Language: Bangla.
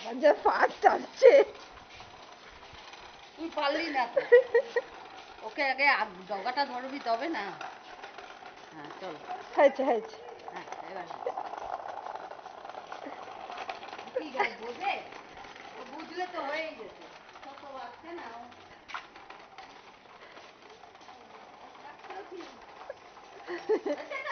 যে ফাঁস টানছে তুই পারলি না তো ওকে আগে ডগাটা ধরবি তবে না হ্যাঁ চল হয়েছে হয়েছে হ্যাঁ এবার কি গাছ বোঝে ও বুঝলে তো হয়েই যেত ছোট বাচ্চা না ও